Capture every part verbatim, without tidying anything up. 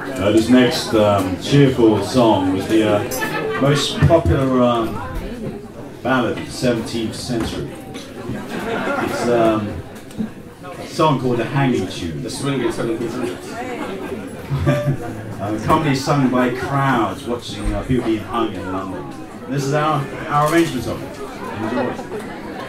Uh, this next um, cheerful song was the uh, most popular um, ballad of the seventeenth century. It's um, a song called the Haneen Tune. The swinging seventeenth century. uh, commonly sung by crowds watching uh, people being hung in London. This is our, our arrangement of it. Enjoy.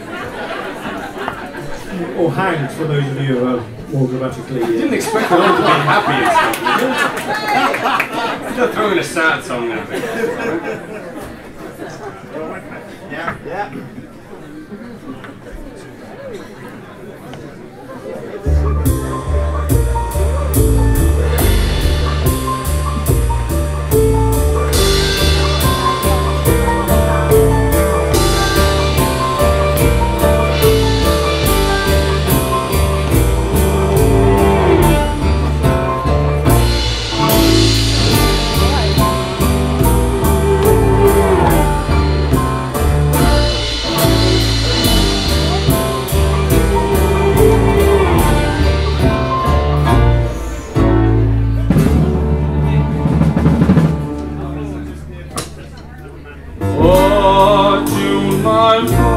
Or hanged, for those of you who are more grammatically. I didn't expect them all to be happy and stuff. Don't throw in a sad song now. Yeah, yeah. Oh, to my